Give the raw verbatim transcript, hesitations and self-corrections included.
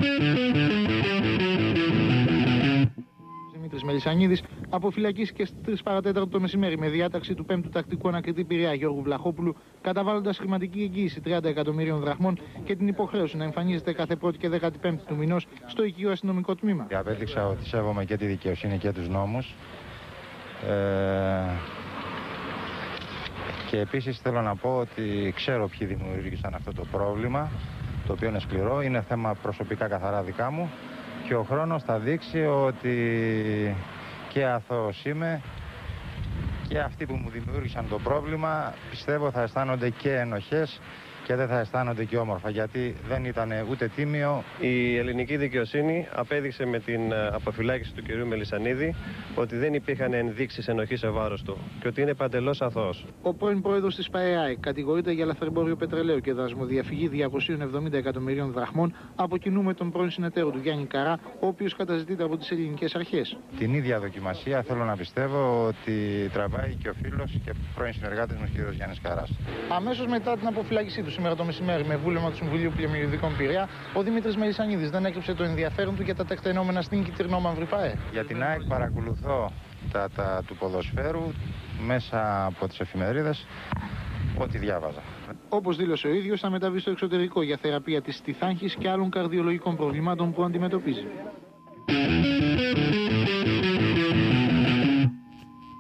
Δημήτρης Μελισσανίδης αποφυλακίστηκε στις τρεις παρά τέταρτο το μεσημέρι με διάταξη του πέμπτου τακτικού ανακριτή Πειραιά Γιώργου Βλαχόπουλου, καταβάλλοντας χρηματική εγγύηση τριάντα εκατομμυρίων δραχμών και την υποχρέωση να εμφανίζεται κάθε πρώτη και δέκατη πέμπτη του μηνός στο οικείο αστυνομικό τμήμα. Απέδειξα ότι σέβομαι και τη δικαιοσύνη και τους νόμους. Ε... Και επίσης θέλω να πω ότι ξέρω ποιοι δημιούργησαν αυτό το πρόβλημα, το οποίο είναι σκληρό, είναι θέμα προσωπικά καθαρά δικά μου και ο χρόνος θα δείξει ότι και αθώος είμαι και αυτοί που μου δημιούργησαν το πρόβλημα πιστεύω θα αισθάνονται και ενοχές και δεν θα αισθάνονται και όμορφα, γιατί δεν ήταν ούτε τίμιο. Η ελληνική δικαιοσύνη απέδειξε με την αποφυλάκηση του κυρίου Μελισσανίδη ότι δεν υπήρχαν ενδείξεις ενοχής σε βάρος του και ότι είναι παντελώς αθώος. Ο πρώην πρόεδρος της ΠΑΕΑΕ κατηγορείται για λαθρεμπόριο πετρελαίου και δασμοδιαφυγή διακόσιων εβδομήντα εκατομμυρίων δραχμών από κοινού με τον πρώην συνεταίρο του Γιάννη Καρά, ο οποίος καταζητείται από τις ελληνικές αρχές. Την ίδια δοκιμασία θέλω να πιστεύω ότι τραβάει και ο φίλος και πρώην συνεργάτης μου κ. Γιάννης Καράς. Αμέσως μετά την αποφυλάκησή του σήμερα το μεσημέρι με βούλευμα του Συμβουλίου Πλημμυριδικών Πειραιά, ο Δημήτρης Μελισσανίδης δεν έκρυψε το ενδιαφέρον του για τα τεκτενόμενα στην κυτρινόμαυρη ΠΑΕ. Για την ΑΕΚ παρακολουθώ τα, τα του ποδοσφαίρου μέσα από τις εφημερίδες, ό,τι διάβαζα. Όπως δήλωσε ο ίδιος, θα μεταβεί στο εξωτερικό για θεραπεία της στιθάγχης και άλλων καρδιολογικών προβλημάτων που αντιμετωπίζει.